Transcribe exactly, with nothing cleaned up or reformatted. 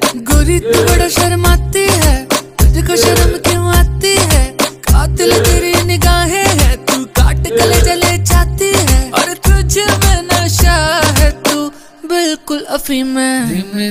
गोरी तू बड़ा शर्माती है, तुझको शर्म क्यों आती है? कातिल तेरी निगाहें है, तू काट गले जले जाती है। और तुझ में नशा है, तू बिल्कुल अफीम है।